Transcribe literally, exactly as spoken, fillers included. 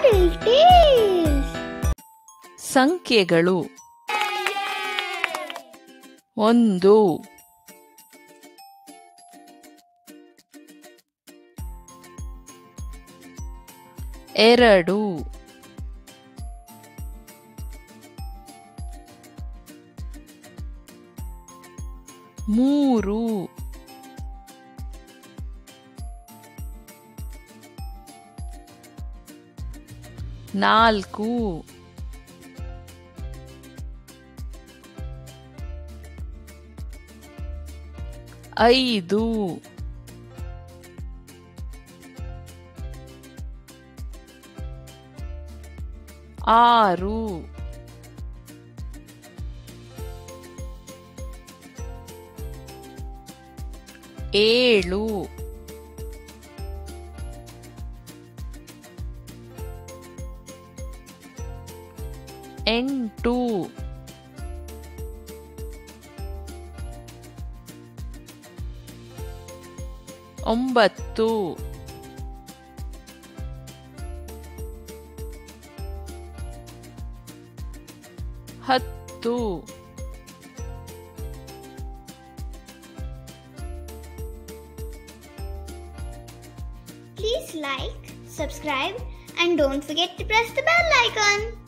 Adult Tales. ಸಂಖ್ಯೆಗಳು ಒಂದು ಎರಡು ಮೂರು ನಾಲ್ಕು ಐದು ಆರು ಏಳು ಎಂಟು ಒಂಬತ್ತು ಹತ್ತು Please like, subscribe, and don't forget to press the bell icon.